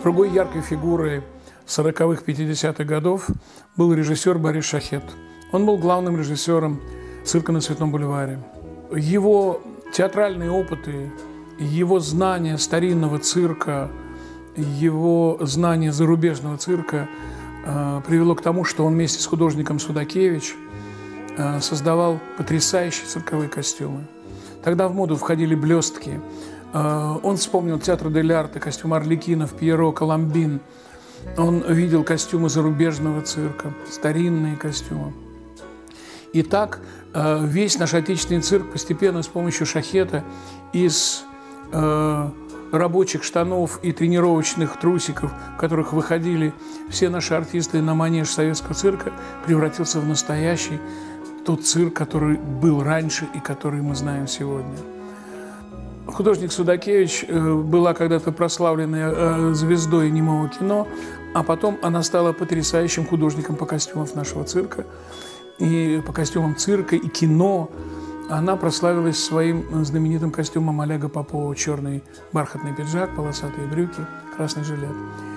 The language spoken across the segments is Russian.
Другой яркой фигурой 40-х, 50-х годов был режиссер Борис Шахет. Он был главным режиссером цирка на Цветном бульваре. Его театральные опыты, его знание старинного цирка, его знание зарубежного цирка привело к тому, что он вместе с художником Судакевич создавал потрясающие цирковые костюмы. Тогда в моду входили блестки. Он вспомнил театр дель арте, костюм Арлекинов, Пьеро, Коломбин. Он видел костюмы зарубежного цирка, старинные костюмы. И так весь наш отечественный цирк постепенно с помощью Шахета из рабочих штанов и тренировочных трусиков, в которых выходили все наши артисты на манеж советского цирка, превратился в настоящий тот цирк, который был раньше и который мы знаем сегодня. Художник Судакевич была когда-то прославленной звездой немого кино, а потом она стала потрясающим художником по костюмам нашего цирка. И по костюмам цирка и кино она прославилась своим знаменитым костюмом Олега Попова: черный бархатный пиджак, полосатые брюки, красный жилет.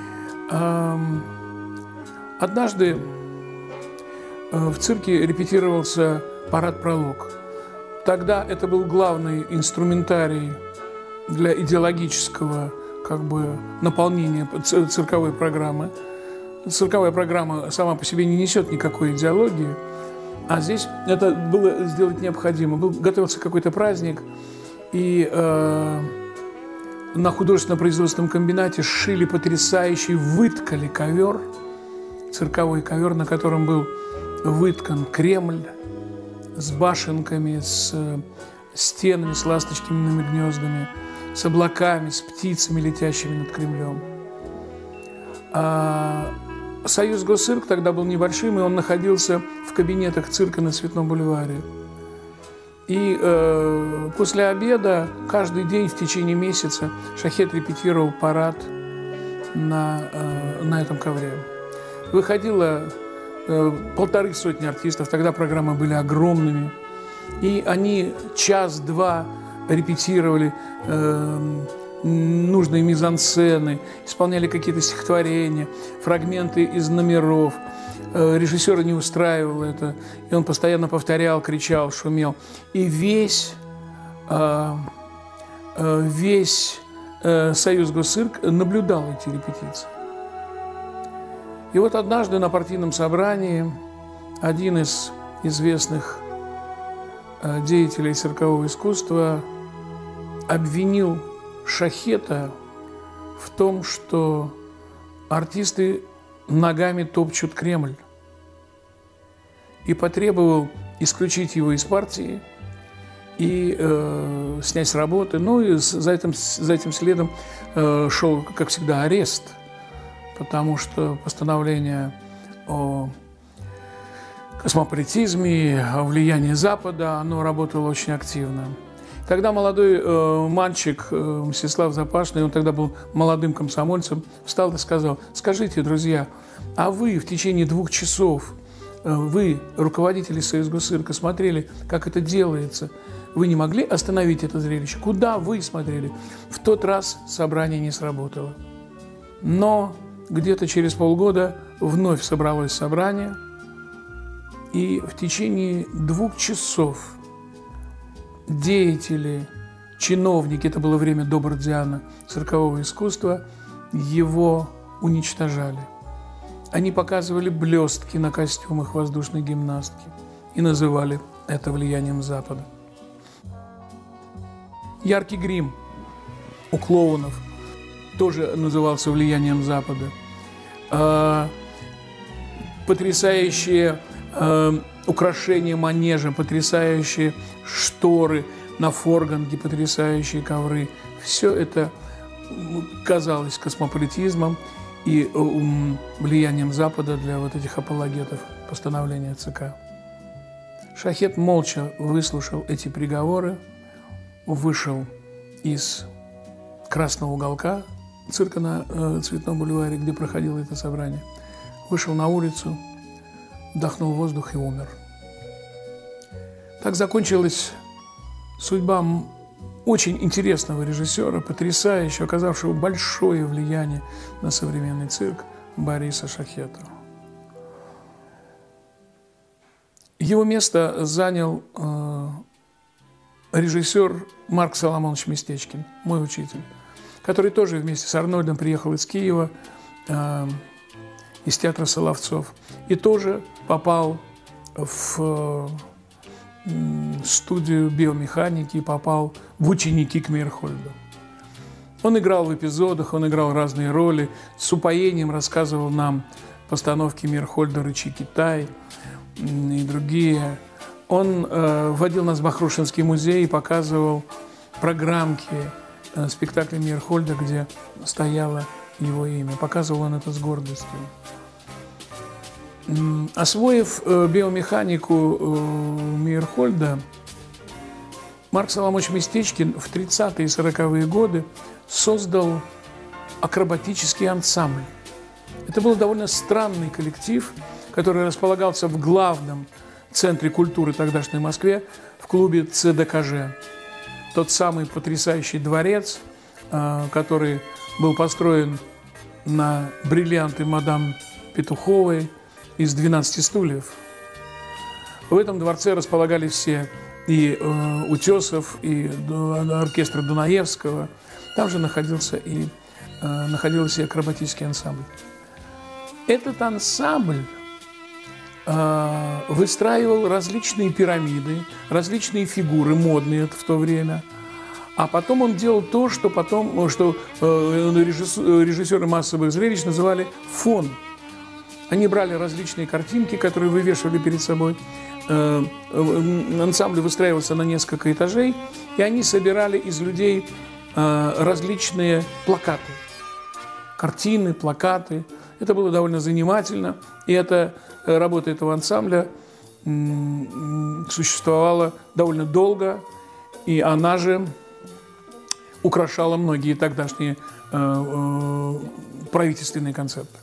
Однажды в цирке репетировался парад-пролог. Тогда это был главный инструментарий для идеологического наполнения цирковой программы. Цирковая программа сама по себе не несет никакой идеологии, а здесь это было сделать необходимо. Готовился какой-то праздник, и на художественно-производственном комбинате сшили потрясающий, выткали ковер, цирковой ковер, на котором был выткан Кремль с башенками, с стенами, с ласточкиными гнездами, с облаками, с птицами, летящими над Кремлем. Союз Госцирк тогда был небольшим, и он находился в кабинетах цирка на Цветном бульваре. И после обеда каждый день в течение месяца Шахет репетировал парад на этом ковре. Выходило 150 артистов, тогда программы были огромными. И они час-два репетировали нужные мизансцены, исполняли какие-то стихотворения, фрагменты из номеров. Режиссера не устраивало это, и он постоянно повторял, кричал, шумел. И весь Союз Госцирк наблюдал эти репетиции. И вот однажды на партийном собрании один из известных деятелей циркового искусства обвинил Шахета в том, что артисты ногами топчут Кремль, и потребовал исключить его из партии и снять с работы. Ну и за этим следом шел, как всегда, арест, потому что постановление о космополитизме, о влиянии Запада, оно работало очень активно. Тогда молодой мальчик Мстислав Запашный, он тогда был молодым комсомольцем, встал и сказал: скажите, друзья, а вы в течение 2 часов, вы, руководители Союза Госцирка, смотрели, как это делается, вы не могли остановить это зрелище? Куда вы смотрели? В тот раз собрание не сработало. Но где-то через полгода вновь собралось собрание, и в течение 2 часов деятели, чиновники, это было время Добрдиана, циркового искусства, его уничтожали. Они показывали блестки на костюмах воздушной гимнастки и называли это влиянием Запада. Яркий грим у клоунов тоже назывался влиянием Запада. Потрясающие украшения манежа, потрясающие шторы на форганге, потрясающие ковры. Все это казалось космополитизмом и влиянием Запада для вот этих апологетов постановления ЦК. Шахет молча выслушал эти приговоры, вышел из красного уголка цирка на Цветном бульваре, где проходило это собрание, вышел на улицу, вдохнул воздух и умер. Так закончилась судьба очень интересного режиссера, потрясающего, оказавшего большое влияние на современный цирк Бориса Шахета. Его место занял режиссер Марк Соломонович Местечкин, мой учитель, который тоже вместе с Арнольдом приехал из Киева, из театра Соловцов, и тоже попал в студию биомеханики, попал в ученики к Мейерхольду. Он играл в эпизодах, он играл разные роли, с упоением рассказывал нам постановки Мейерхольда «Рычи Китай» и другие. Он водил нас в Бахрушинский музей и показывал программки спектакля Мейерхольда, где стояло его имя. Показывал он это с гордостью. Освоив биомеханику Мейерхольда, Марк Соломонович Местечкин в 30-е и 40-е годы создал акробатический ансамбль. Это был довольно странный коллектив, который располагался в главном центре культуры тогдашней Москве, в клубе ЦДКЖ. Тот самый потрясающий дворец, который был построен на бриллианты мадам Петуховой из 12 стульев. В этом дворце располагались все и Утесов, и оркестр Дунаевского. Там же находился и акробатический ансамбль. Этот ансамбль выстраивал различные пирамиды, различные фигуры модные в то время. А потом он делал то, что режиссеры массовых зрелищ называли фон. Они брали различные картинки, которые вывешивали перед собой. Ансамбль выстраивался на несколько этажей, и они собирали из людей различные плакаты. Картины, плакаты. Это было довольно занимательно. И работа этого ансамбля существовала довольно долго, и она же украшала многие тогдашние правительственные концерты.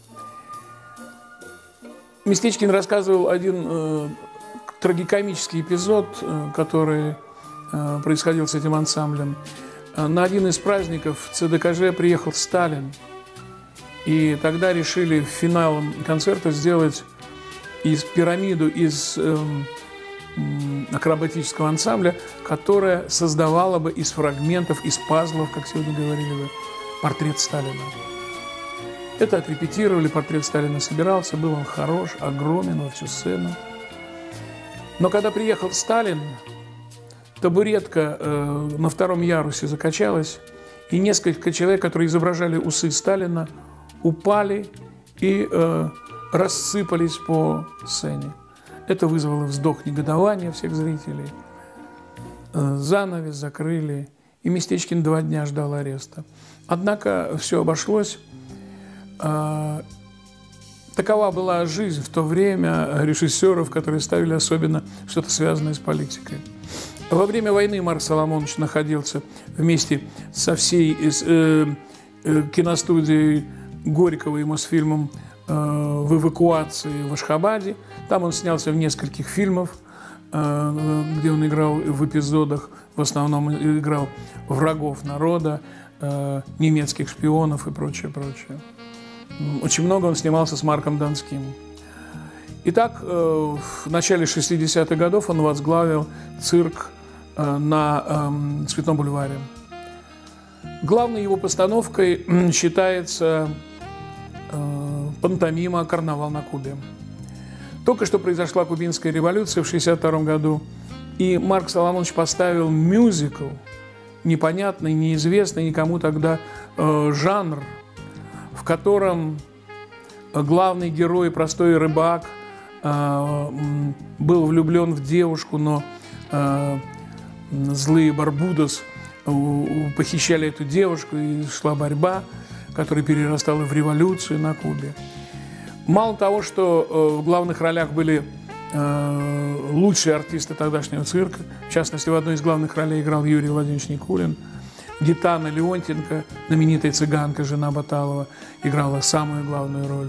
Местечкин рассказывал один трагикомический эпизод, который происходил с этим ансамблем. На один из праздников в ЦДКЖ приехал Сталин, и тогда решили финалом концерта сделать пирамиду из акробатического ансамбля, которая создавала бы из фрагментов, из пазлов, как сегодня говорили бы, портрет Сталина. Это отрепетировали, портрет Сталина собирался, был он хорош, огромен во всю сцену. Но когда приехал Сталин, табуретка на втором ярусе закачалась, и несколько человек, которые изображали усы Сталина, упали и рассыпались по сцене. Это вызвало вздох негодования всех зрителей. Занавес закрыли, и Местечкин 2 дня ждал ареста. Однако все обошлось. Такова была жизнь в то время режиссеров, которые ставили особенно что-то связанное с политикой. Во время войны Марк Соломонович находился вместе со всей киностудией Горького и Мосфильмом в эвакуации в Ашхабаде. Там он снялся в нескольких фильмах, где он играл в эпизодах, в основном играл врагов народа, немецких шпионов и прочее, прочее. Очень много он снимался с Марком Донским. Итак, в начале 60-х годов он возглавил цирк на Цветном бульваре. Главной его постановкой считается пантомима «Карнавал на Кубе». Только что произошла Кубинская революция в 1962 году, и Марк Соломонович поставил мюзикл, непонятный, неизвестный никому тогда жанр, в котором главный герой, простой рыбак, был влюблен в девушку, но злые Барбудос похищали эту девушку, и шла борьба, которая перерастала в революцию на Кубе. Мало того, что в главных ролях были лучшие артисты тогдашнего цирка, в частности, в одной из главных ролей играл Юрий Владимирович Никулин, Гитана Леонтенко, знаменитая цыганка, жена Баталова, играла самую главную роль.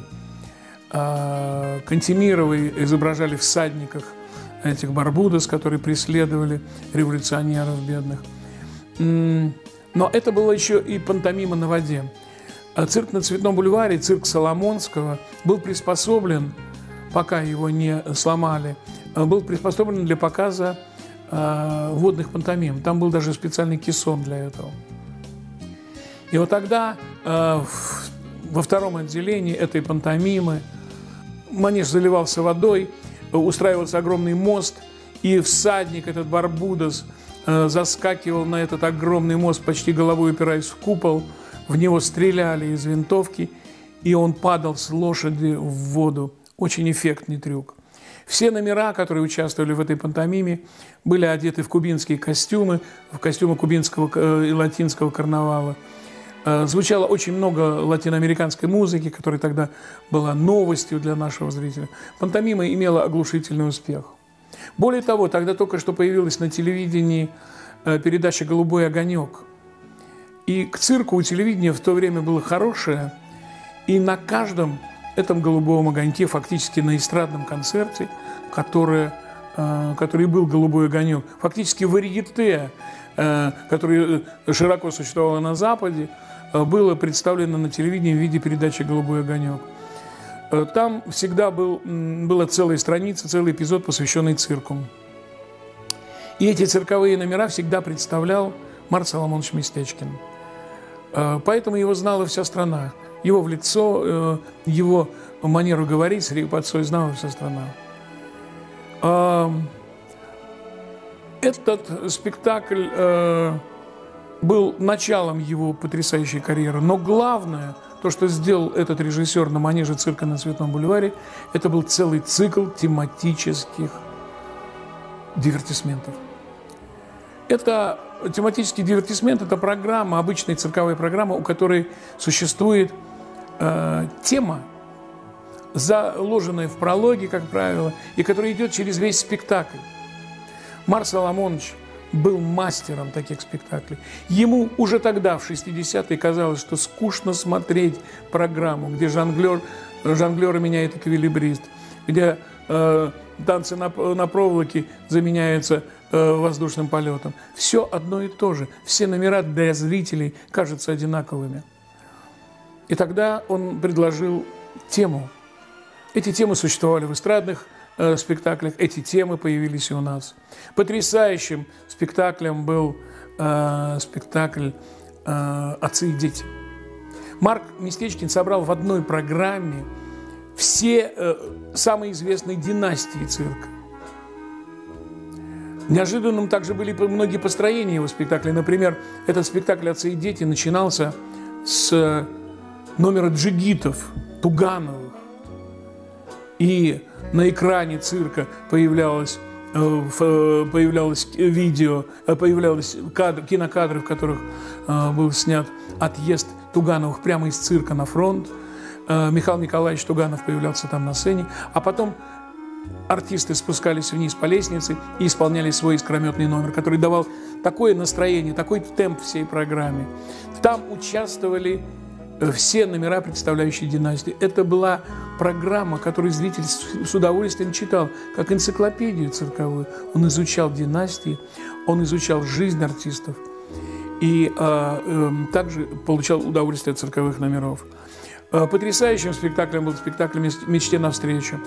Кантемировы изображали всадниках этих Барбудос, которые преследовали революционеров бедных. Но это было еще и пантомима на воде. Цирк на Цветном бульваре, цирк Соломонского, был приспособлен, пока его не сломали, был приспособлен для показа водных пантомим. Там был даже специальный кессон для этого. И вот тогда во втором отделении этой пантомимы манеж заливался водой, устраивался огромный мост, и всадник, этот Барбудос, заскакивал на этот огромный мост, почти головой упираясь в купол, в него стреляли из винтовки, и он падал с лошади в воду. Очень эффектный трюк. Все номера, которые участвовали в этой пантомиме, были одеты в кубинские костюмы, в костюмы кубинского и латинского карнавала. Звучало очень много латиноамериканской музыки, которая тогда была новостью для нашего зрителя. Пантомима имела оглушительный успех. Более того, тогда только что появилась на телевидении передача «Голубой огонек». И к цирку у телевидения в то время было хорошее, и на каждом этом «Голубом огоньке», фактически на эстрадном концерте, который был «Голубой огонек», фактически варьете, которое широко существовало на Западе, было представлено на телевидении в виде передачи «Голубой огонек». Там всегда была целая страница, целый эпизод, посвященный цирку. И эти цирковые номера всегда представлял Марк Соломонович Местечкин. Поэтому его знала вся страна. Его в лицо, его манеру говорить с репетицией знала вся страна. Этот спектакль был началом его потрясающей карьеры. Но главное, то, что сделал этот режиссер на манеже цирка на Цветном бульваре, это был целый цикл тематических дивертисментов. Это тематический дивертисмент, это программа, обычная цирковая программа, у которой существует тема, заложенная в прологе, как правило, и которая идет через весь спектакль. Марк Соломонович был мастером таких спектаклей. Ему уже тогда, в 60-е, казалось, что скучно смотреть программу, где жонглеры меняет эквилибрист, где танцы на проволоке заменяются воздушным полетом. Все одно и то же. Все номера для зрителей кажутся одинаковыми. И тогда он предложил тему. Эти темы существовали в эстрадных спектаклях, эти темы появились и у нас. Потрясающим спектаклем был спектакль «Отцы и дети». Марк Местечкин собрал в одной программе все самые известные династии цирка. Неожиданным также были многие построения его спектаклей. Например, этот спектакль «Отцы и дети» начинался с номера джигитов, Тугановых. И на экране цирка появлялось видео, появлялись кинокадры, в которых был снят отъезд Тугановых прямо из цирка на фронт. Михаил Николаевич Туганов появлялся там на сцене, а потом артисты спускались вниз по лестнице и исполняли свой искрометный номер, который давал такое настроение, такой темп всей программе. Там участвовали все номера, представляющие династии. Это была программа, которую зритель с удовольствием читал, как энциклопедию цирковую. Он изучал династии, он изучал жизнь артистов и также получал удовольствие от цирковых номеров. Потрясающим спектаклем был спектакль «Мечте навстречу».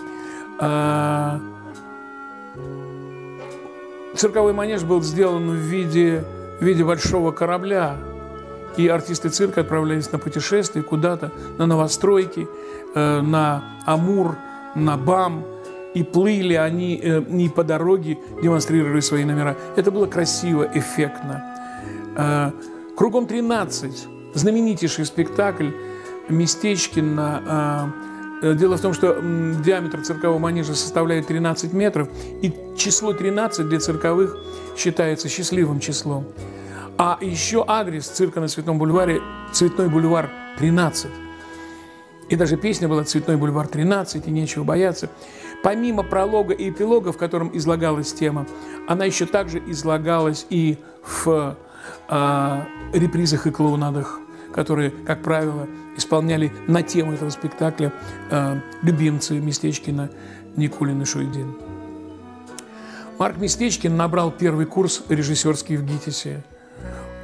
Цирковой манеж был сделан в виде большого корабля, и артисты цирка отправлялись на путешествие куда-то, на новостройки, на Амур, на БАМ, и плыли они не по дороге, демонстрируя свои номера. Это было красиво, эффектно. «Кругом 13» – знаменитейший спектакль Местечкина. Дело в том, что диаметр циркового манежа составляет 13 метров, и число 13 для цирковых считается счастливым числом. А еще адрес цирка на Цветном бульваре – Цветной бульвар 13. И даже песня была «Цветной бульвар 13», и нечего бояться. Помимо пролога и эпилога, в котором излагалась тема, она еще также излагалась и в репризах и клоунадах, которые, как правило, исполняли на тему этого спектакля любимцы Местечкина Никулин и Шуйдин. Марк Местечкин набрал первый курс режиссерский в ГИТИСе.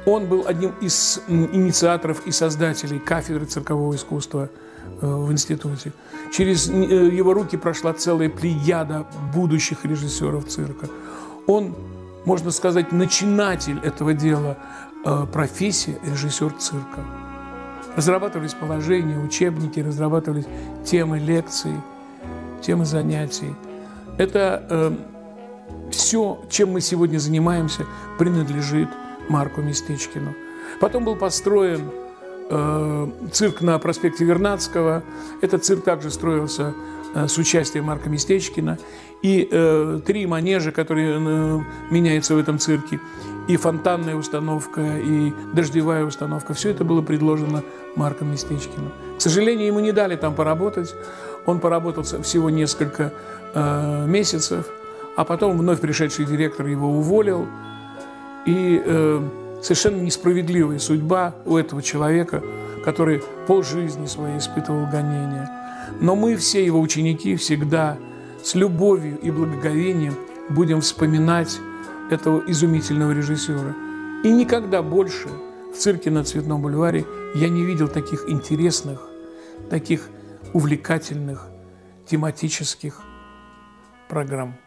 Он был одним из инициаторов и создателей кафедры циркового искусства в институте. Через его руки прошла целая плеяда будущих режиссеров цирка. Он, можно сказать, начинатель этого дела, профессия режиссер цирка. Разрабатывались положения, учебники, разрабатывались темы лекций, темы занятий. Это все, чем мы сегодня занимаемся, принадлежит Марку Местечкину. Потом был построен цирк на проспекте Вернадского. Этот цирк также строился с участием Марка Местечкина. И 3 манежа, которые меняются в этом цирке, и фонтанная установка, и дождевая установка, все это было предложено Марком Местечкиным. К сожалению, ему не дали там поработать. Он поработал всего несколько месяцев, а потом вновь пришедший директор его уволил. И совершенно несправедливая судьба у этого человека, который полжизни своей испытывал гонения. Но мы, все его ученики, всегда с любовью и благоговением будем вспоминать этого изумительного режиссера. И никогда больше в цирке на Цветном бульваре я не видел таких интересных, таких увлекательных тематических программ.